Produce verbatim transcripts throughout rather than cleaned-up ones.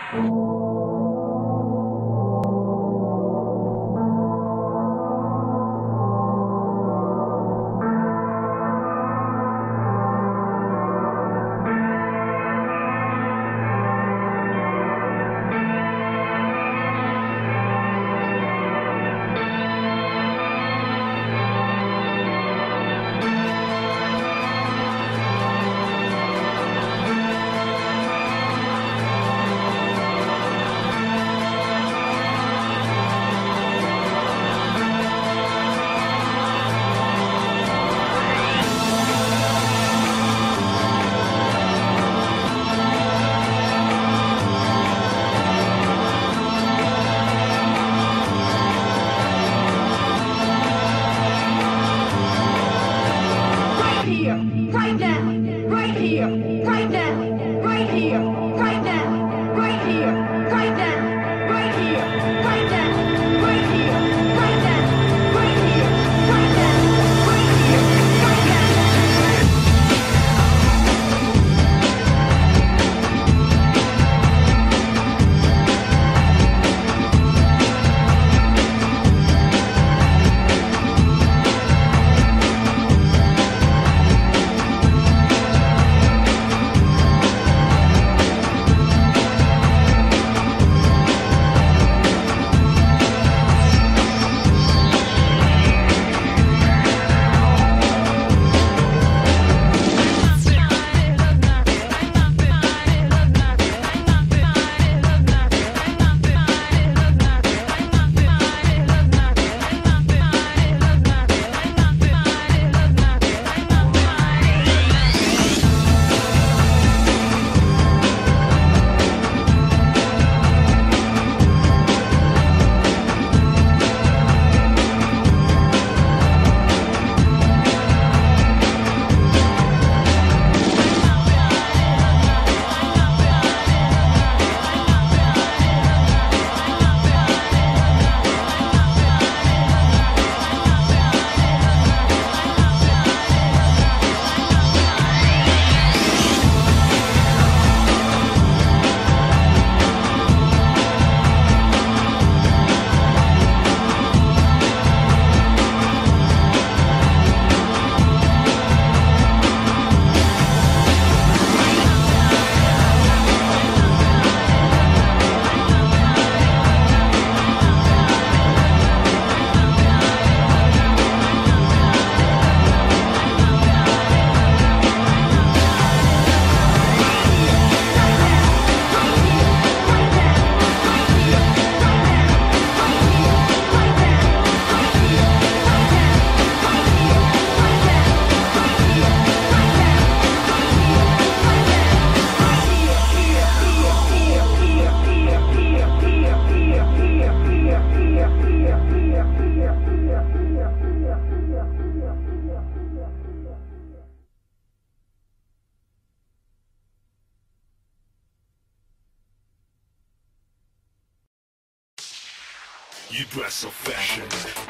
You dress so fashion,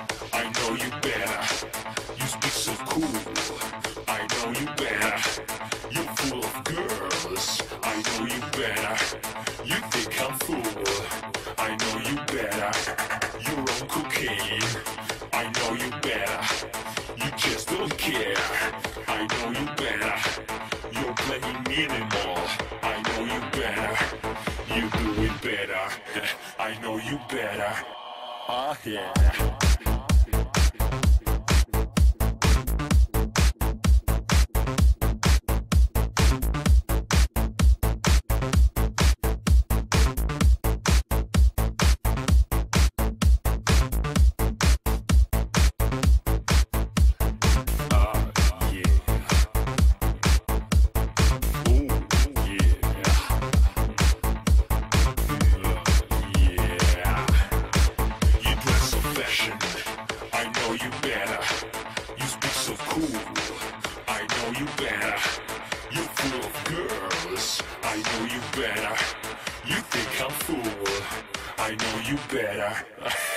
I know you better. You speak so cool, I know you better. You're full of girls, I know you better. You think I'm fool, I know you better. You're on cocaine, I know you better. You just don't care, I know you better. You're playing minimal, I know you better. You do it better, I know you better. Ah, yeah. I know you better.